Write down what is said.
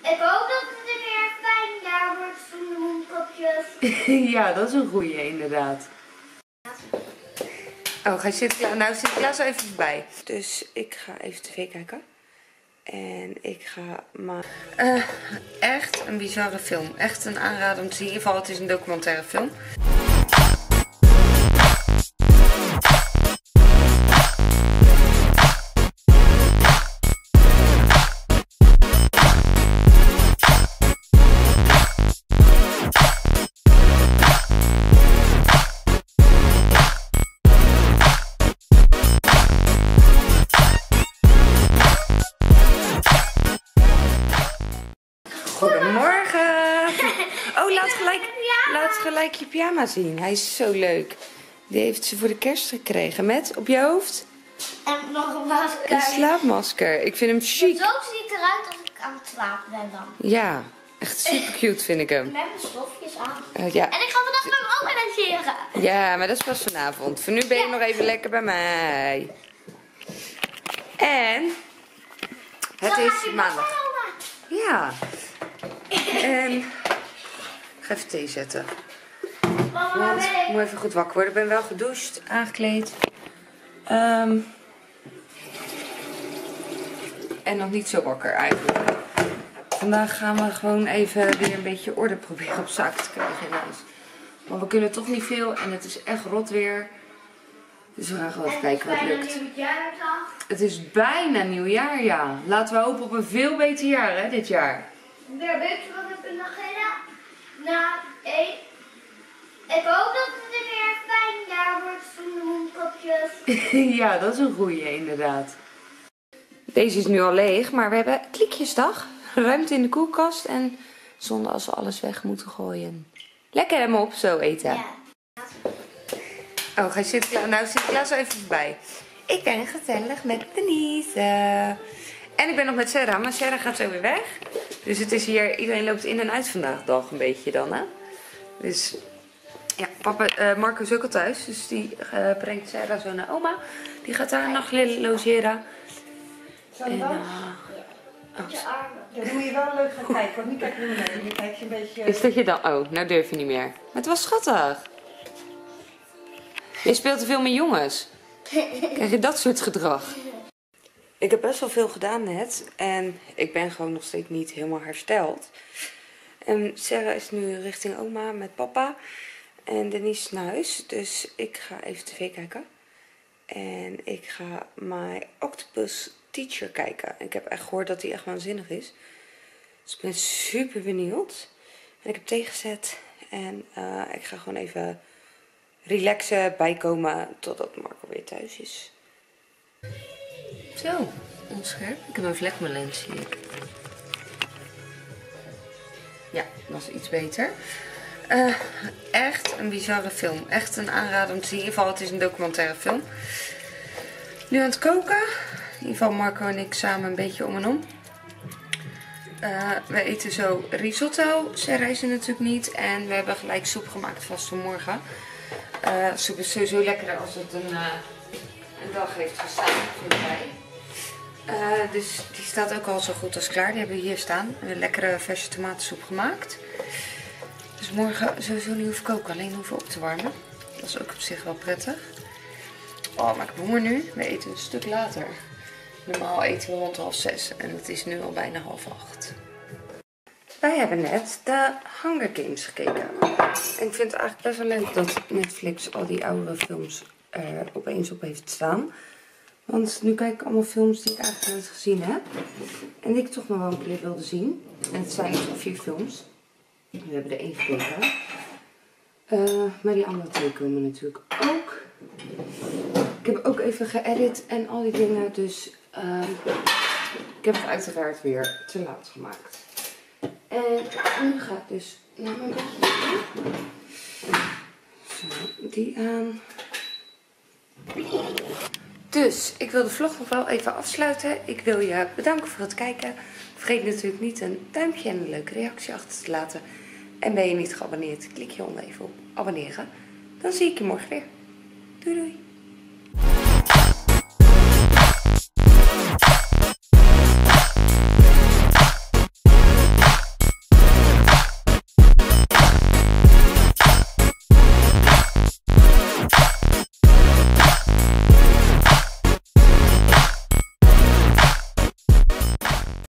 Ik hoop dat het een weer fijn jaar wordt zonder mondkapjes. Ja, dat is een goeie inderdaad. Oh, gaat Sinterklaas? Nou, Sinterklaas is even voorbij. Dus ik ga even tv kijken. En ik ga maar... echt een bizarre film. Echt een aanrader om te zien. In ieder geval, het is een documentaire film. Goedemorgen! Oh, laat gelijk je pyjama zien. Hij is zo leuk. Die heeft ze voor de kerst gekregen. Met op je hoofd? En nog een masker. Een slaapmasker. Ik vind hem chic. Zo ziet het eruit als ik aan het slapen ben dan. Ja, echt super cute vind ik hem. Met mijn stofjes aan. Ja. En ik ga vandaag met hem organiseren. Ja, maar dat is pas vanavond. Voor nu ben je nog even lekker bij mij. En het is maandag. Ja. En ik ga even thee zetten. Want ik moet even goed wakker worden. Ik ben wel gedoucht, aangekleed. En nog niet zo wakker eigenlijk. Vandaag gaan we gewoon even weer een beetje orde proberen op zaken te krijgen in huis. Maar we kunnen toch niet veel en het is echt rot weer. Dus we gaan gewoon even kijken wat lukt. Het is bijna nieuwjaar, ja. Laten we hopen op een veel beter jaar, hè, dit jaar. Weet je wat ik in de agenda? Nou, ik hoop dat het een weer fijn jaar wordt zonder mondkapjes. Ja, dat is een goeie inderdaad. Deze is nu al leeg, maar we hebben klikjesdag. Ruimte in de koelkast en zonder als we alles weg moeten gooien. Lekker hem op, zo eten. Ja. Oh, gaat Sinterklaas? Nou, Sinterklaas is even voorbij. Ik ben gezellig met Denise. En ik ben nog met Sarah, maar Sarah gaat zo weer weg. Dus het is hier, iedereen loopt in en uit vandaag dag een beetje dan, hè. Dus, ja, papa, Marco is ook al thuis. Dus die brengt Sarah zo naar oma. Die gaat daar een nacht logeren. En, Dan moet je wel leuk gaan kijken, want nu kijk je niet mee. Nu kijk je een beetje... Is dat je dan... Oh, nou durf je niet meer. Maar het was schattig. Je speelt te veel met jongens. Krijg je dat soort gedrag? Ik heb best wel veel gedaan net. En ik ben gewoon nog steeds niet helemaal hersteld. En Sarah is nu richting oma met papa. En Denise is naar huis. Dus ik ga even tv kijken. En ik ga My Octopus Teacher kijken. Ik heb echt gehoord dat hij echt waanzinnig is. Dus ik ben super benieuwd. En ik heb thee gezet. En ik ga gewoon even relaxen, bijkomen totdat Marco weer thuis is. Zo, onscherp. Ik heb een vlek op mijn lens hier. Ja, dat is iets beter. Echt een bizarre film. Echt een aanrader om te zien. In ieder geval, het is een documentaire film. Nu aan het koken. In ieder geval Marco en ik samen een beetje om en om. We eten zo risotto. Sarah is er natuurlijk niet. En we hebben gelijk soep gemaakt vast voor morgen. Soep is sowieso lekkerder als het een dag heeft gestaan. Vind jij. Dus die staat ook al zo goed als klaar. Die hebben we hier staan. Een lekkere verse tomatensoep gemaakt. Dus morgen sowieso niet hoeven koken. Alleen hoeven op te warmen. Dat is ook op zich wel prettig. Oh, maar ik heb honger nu. We eten een stuk later. Normaal eten we rond 5:30 en het is nu al bijna 7:30. Wij hebben net de Hunger Games gekeken. En ik vind het eigenlijk best wel leuk dat Netflix al die oudere films er opeens op heeft staan. Want nu kijk ik allemaal films die ik eigenlijk nooit gezien heb. En die ik toch nog wel een keer wilde zien. En het zijn nog 4 films. We hebben er 1 gekeken. Maar die andere 2 komen natuurlijk ook. Ik heb ook even geëdit en al die dingen. Dus ik heb het uiteraard weer te laat gemaakt. En nu ga ik dus naar mijn bedje. Zo, die aan. Dus ik wil de vlog nog wel even afsluiten. Ik wil je bedanken voor het kijken. Vergeet natuurlijk niet een duimpje en een leuke reactie achter te laten. En ben je niet geabonneerd, klik hieronder even op abonneren. Dan zie ik je morgen weer. Doei doei.